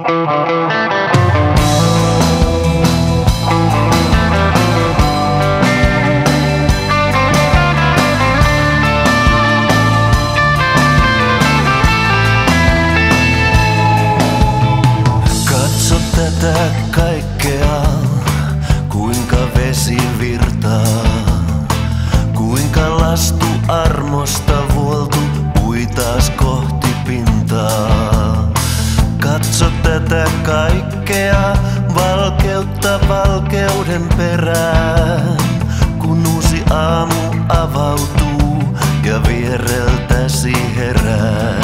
Tätä kaikkea, kuinka vesi virtaa, kuinka lastu armosta vuoltu ui taas kohti pintaa. Katso tätä kaikkea, valkeutta valkeuden perään, kun uusi aamu avautuu ja viereltäsi herää.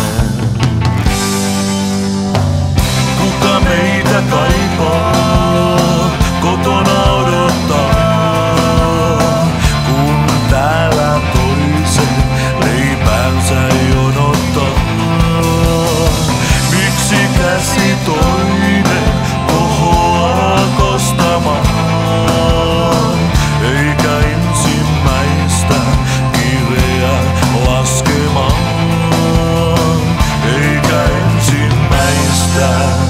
Kuka meitä kaipaa, kotona odottaa, kun täällä toisen leipänsä jonottaa. Miksi käsi toinen kohoaa kostamaan, eikä ensimmäistä kiveä laskemaan, eikä ensimmäistä.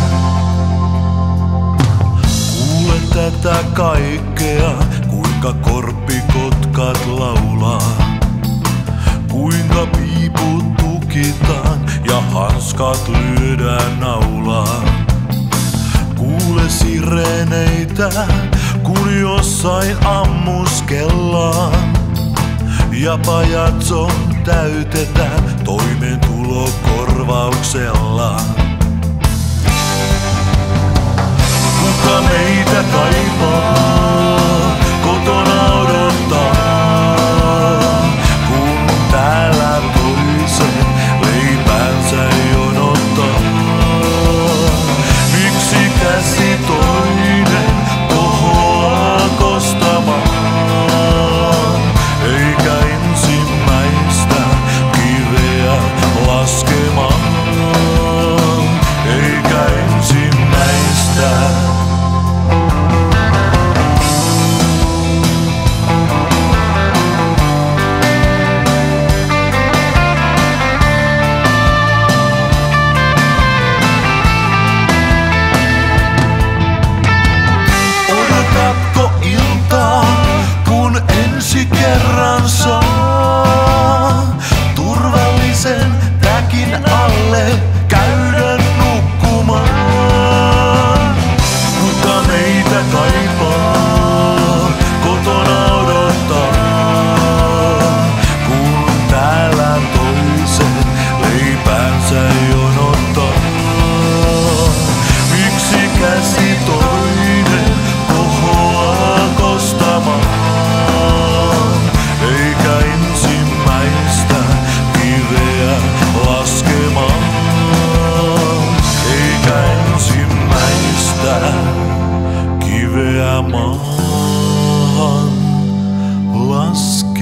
Tätä kaikkea, kuinka korppikotkat laulaa, kuinka piiput tukitaan ja hanskat lyödään naulaan. Kuule sireneitä, kun jossain ammuskellaan ja pajatson täytetään toimeentulokorvauksella. Kuka meitä kaipaa, kotona odottaa, kun täällä toisen leipänsä jonottaa. Miksi käsi toinen kohoaa kostamaan, eikä ensimmäistä kiveä laskemaan, eikä ensimmäistä. Kun ensi kerran saa turvallisen täkin alle käydä nukkumaan. Kuka meitä kaipaa, kotona odottaa, kun täällä toisen leipänsä jonottaa. Miksi käsi toinen kohoaa kostamaan, eikä ensimmäistä kiveä laskemaan, eikä ensimmäistä kiveä maahan laskemaan.